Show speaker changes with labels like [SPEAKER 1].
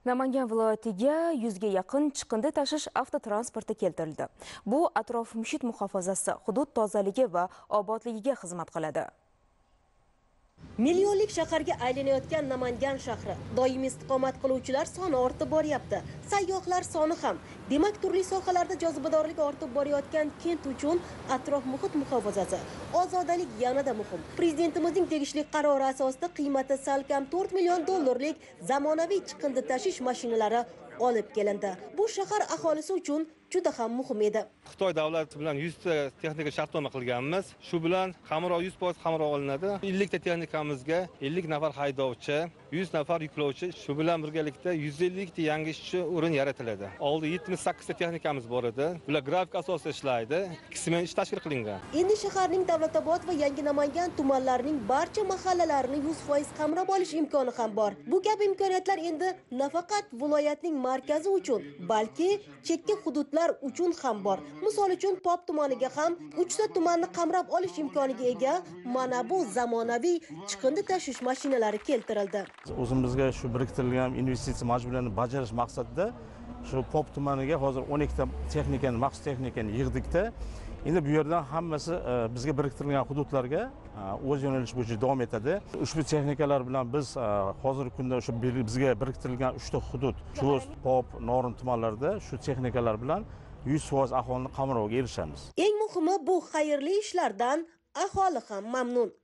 [SPEAKER 1] Namangan viloyatiga 100 ga yaqin chiqindi tashish avtotransporti keltirildi. Bu atrof muhit muhofazasi, hudud tozaligi va obodligiga xizmat qiladi.
[SPEAKER 2] Millionlik shaharga aylanayotgan Namangan shahri. Doimiy istiqomat qiluvchilar soni ortib boryapti. Sayyohlar soni ham. Demak, turli sohalarda jozibadorlik ortib borayotgan kent uchun atrof muhit muhofazasi, ozodalik yanada muhim. Prezidentimizning tegishli qarori asosida qiymati salkam 4 million dollarlik zamonaviy chiqindi tashish mashinalari olib kelindi. Bu shahar aholisi uchun juda ham muhim edi.
[SPEAKER 3] Xitoy davlati bilan 100 ta texnika shartnoma qilganmiz. Shu bilan xamiro 100% xamiro olinadi. 50 ta texnikamizga 50 nafar haydovchi, 100 nafar yuklovchi, shu bilan birgalikda 150 ta yangi ishchi o'rin yaratiladi. Oldi 78 ta texnikamiz bor edi. Bular grafik asosida ishlaydi. Ikisimen ish tashkil qilingan.
[SPEAKER 2] Endi shaharning Davlatobod va Yangi Namangan tumanlarining barcha mahallalarini 100% qamrab olish imkoni ham bor. Bu kabi imkoniyatlar endi nafaqat viloyatning markazi uchun, balki chekka hududlar uchun ham bor. Misol uchun Pop tumaniga ham 3 ta tumanni qamrab olish imkoniga ega mana bu zamonaviy chiqindi tashish mashinalari keltirildi.
[SPEAKER 4] O'zimizga shu biriktirilgan investitsiya majburlarini bajarish maqsadida shu Pop tumaniga hozir 12 ta texnikani, maxsus texnikani yig'dikda. Endi bu yerdan hammasi bizga biriktirilgan hududlarga o'z yo'nalishi bo'yicha davom etadi. Ushbu texnikalar bilan biz hozirgi kunda o'sha bizga biriktirilgan 3 ta hudud, Chust, Pop, Norin tumanlarida shu texnikalar bilan 100% aholini qamrovga erishamiz.
[SPEAKER 2] Eng muhimi bu xayrli ishlardan aholi ham mamnun.